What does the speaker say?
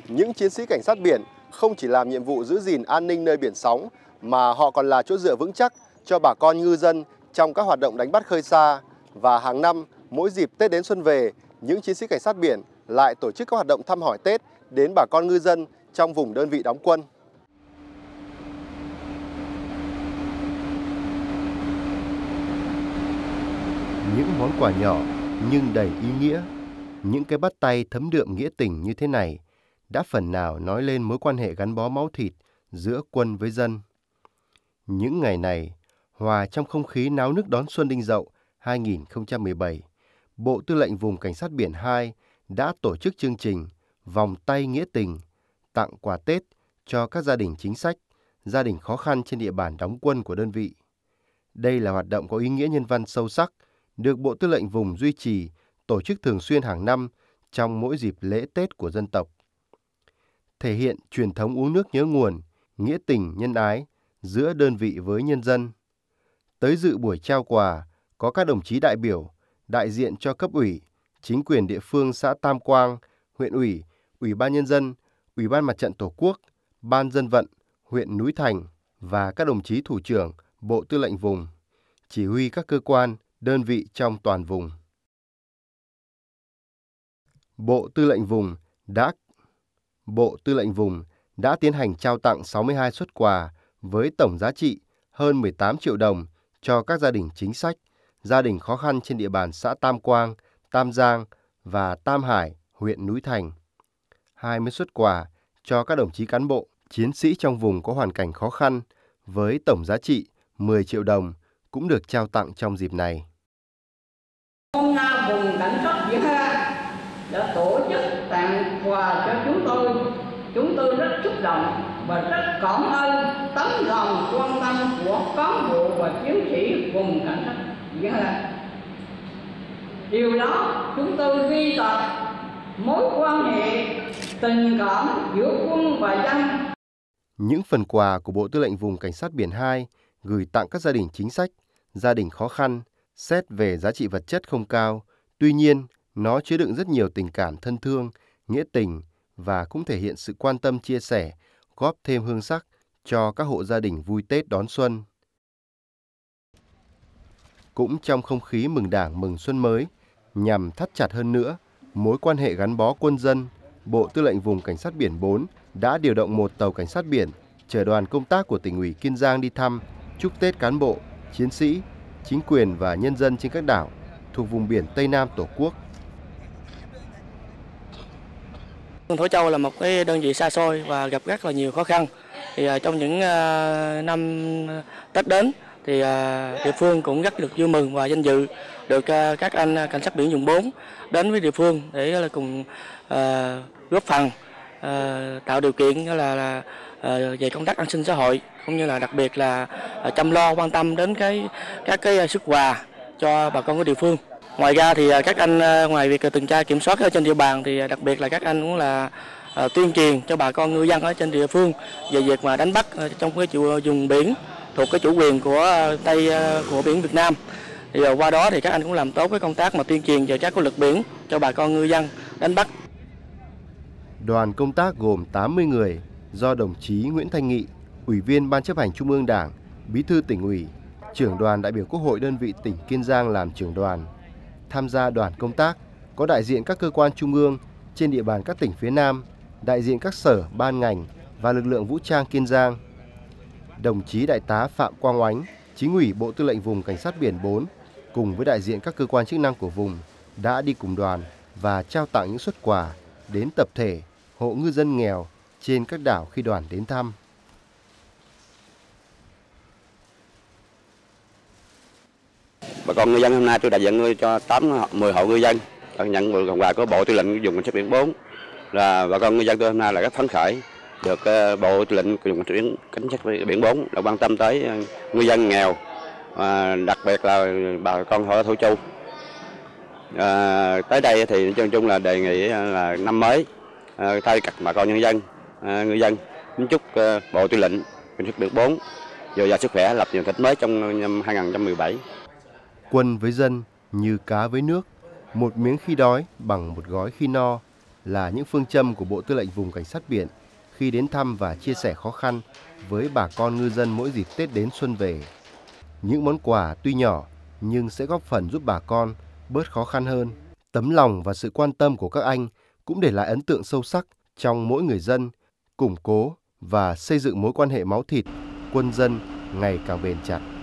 Những chiến sĩ cảnh sát biển không chỉ làm nhiệm vụ giữ gìn an ninh nơi biển sóng, mà họ còn là chỗ dựa vững chắc cho bà con ngư dân trong các hoạt động đánh bắt khơi xa. Và hàng năm, mỗi dịp Tết đến xuân về, những chiến sĩ cảnh sát biển lại tổ chức các hoạt động thăm hỏi Tết đến bà con ngư dân trong vùng đơn vị đóng quân. Những món quà nhỏ nhưng đầy ý nghĩa, những cái bắt tay thấm đượm nghĩa tình như thế này đã phần nào nói lên mối quan hệ gắn bó máu thịt giữa quân với dân. Những ngày này, hòa trong không khí náo nức đón Xuân Đinh Dậu 2017, Bộ Tư lệnh Vùng Cảnh sát Biển 2 đã tổ chức chương trình Vòng tay nghĩa tình, tặng quà Tết cho các gia đình chính sách, gia đình khó khăn trên địa bàn đóng quân của đơn vị. Đây là hoạt động có ý nghĩa nhân văn sâu sắc, được Bộ Tư lệnh Vùng duy trì, tổ chức thường xuyên hàng năm trong mỗi dịp lễ Tết của dân tộc. Thể hiện truyền thống uống nước nhớ nguồn, nghĩa tình nhân ái giữa đơn vị với nhân dân. Tới dự buổi trao quà có các đồng chí đại biểu, đại diện cho cấp ủy, chính quyền địa phương xã Tam Quang, huyện ủy, Ủy ban Nhân dân, Ủy ban Mặt trận Tổ quốc, Ban Dân vận, huyện Núi Thành và các đồng chí thủ trưởng Bộ Tư lệnh Vùng, chỉ huy các cơ quan, đơn vị trong toàn vùng. Bộ Tư lệnh Vùng đã tiến hành trao tặng 62 suất quà với tổng giá trị hơn 18 triệu đồng cho các gia đình chính sách, gia đình khó khăn trên địa bàn xã Tam Quang, Tam Giang và Tam Hải, huyện Núi Thành. 20 suất quà cho các đồng chí cán bộ, chiến sĩ trong vùng có hoàn cảnh khó khăn với tổng giá trị 10 triệu đồng cũng được trao tặng trong dịp này. Hôm nay Vùng Cảnh sát Biển 2 đã tổ chức tặng quà cho chúng tôi. Chúng tôi rất xúc động và rất cảm ơn tấm lòng quan tâm của cán bộ và chiến sĩ Vùng Cảnh sát Biển 2. Điều đó chúng tôi ghi tạc mối quan hệ tình cảm giữa quân và dân. Những phần quà của Bộ Tư lệnh Vùng Cảnh sát Biển 2 gửi tặng các gia đình chính sách, gia đình khó khăn, xét về giá trị vật chất không cao, tuy nhiên nó chứa đựng rất nhiều tình cảm thân thương, nghĩa tình và cũng thể hiện sự quan tâm chia sẻ, góp thêm hương sắc cho các hộ gia đình vui Tết đón xuân. Cũng trong không khí mừng Đảng mừng xuân mới, nhằm thắt chặt hơn nữa mối quan hệ gắn bó quân dân, Bộ Tư lệnh Vùng Cảnh sát Biển 4 đã điều động một tàu cảnh sát biển chở đoàn công tác của tỉnh ủy Kiên Giang đi thăm, chúc Tết cán bộ, chiến sĩ, chính quyền và nhân dân trên các đảo thuộc vùng biển Tây Nam Tổ quốc. Thổ Châu là một cái đơn vị xa xôi và gặp rất là nhiều khó khăn. Thì trong những năm Tết đến thì địa phương cũng rất được vui mừng và danh dự được các anh cảnh sát biển vùng 4 đến với địa phương để là cùng góp phần tạo điều kiện là về công tác an sinh xã hội, cũng như là đặc biệt là chăm lo quan tâm đến các cái suất quà cho bà con của địa phương. Ngoài ra thì các anh ngoài việc tuần tra kiểm soát ở trên địa bàn thì đặc biệt là các anh cũng là tuyên truyền cho bà con ngư dân ở trên địa phương về việc mà đánh bắt trong cái vùng biển thuộc cái chủ quyền của của biển Việt Nam. Thì qua đó thì các anh cũng làm tốt cái công tác mà tuyên truyền về các cái luật biển cho bà con ngư dân đánh bắt. Đoàn công tác gồm 80 người do đồng chí Nguyễn Thanh Nghị, Ủy viên Ban chấp hành Trung ương Đảng, Bí thư Tỉnh ủy, Trưởng đoàn đại biểu Quốc hội đơn vị tỉnh Kiên Giang làm trưởng đoàn. Tham gia đoàn công tác có đại diện các cơ quan trung ương trên địa bàn các tỉnh phía Nam, đại diện các sở, ban ngành và lực lượng vũ trang Kiên Giang. Đồng chí Đại tá Phạm Quang Oánh, Chính ủy Bộ Tư lệnh Vùng Cảnh sát Biển 4 cùng với đại diện các cơ quan chức năng của vùng đã đi cùng đoàn và trao tặng những suất quà đến tập thể, hộ ngư dân nghèo trên các đảo khi đoàn đến thăm. Bà con ngư dân hôm nay tôi đại diện nuôi cho 10 hộ ngư dân nhận phần quà của Bộ Tư lệnh Vùng Cảnh sát Biển 4. Là bà con ngư dân tôi hôm nay là rất phấn khởi được Bộ Tư lệnh Vùng Cảnh sát Biển 4 là quan tâm tới ngư dân nghèo, đặc biệt là bà con họ Thổ Châu. Tới đây thì nói chung là đề nghị là năm mới thay mặt bà con nhân dân, ngư dân kính chúc Bộ Tư lệnh Cảnh sát Biển 4 dồi dào sức khỏe, lập nhiều thành tích mới trong năm 2017. Quân với dân như cá với nước, một miếng khi đói bằng một gói khi no. là những phương châm của Bộ Tư lệnh Vùng Cảnh sát biển khi đến thăm và chia sẻ khó khăn với bà con ngư dân mỗi dịp Tết đến xuân về. Những món quà tuy nhỏ nhưng sẽ góp phần giúp bà con bớt khó khăn hơn. Tấm lòng và sự quan tâm của các anh cũng để lại ấn tượng sâu sắc trong mỗi người dân, củng cố và xây dựng mối quan hệ máu thịt quân dân ngày càng bền chặt.